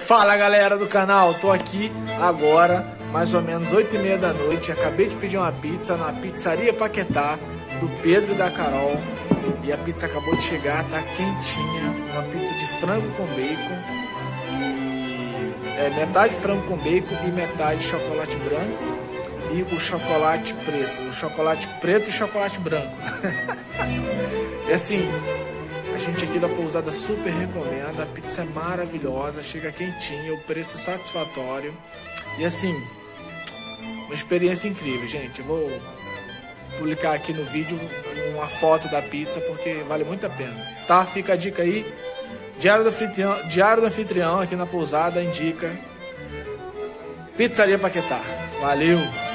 Fala galera do canal, tô aqui agora, mais ou menos 8h30 da noite. Acabei de pedir uma pizza na Pizzaria Paquetá, do Pedro e da Carol. E a pizza acabou de chegar, tá quentinha. Uma pizza de frango com bacon. E metade frango com bacon e metade chocolate branco. E o chocolate preto. O chocolate preto e chocolate branco. E assim, a gente aqui da pousada super recomenda. A pizza é maravilhosa, chega quentinha, o preço é satisfatório. E assim, uma experiência incrível, gente. Eu vou publicar aqui no vídeo uma foto da pizza porque vale muito a pena, tá? Fica a dica aí. Diário do anfitrião aqui na pousada indica Pizzaria Paquetá. Valeu!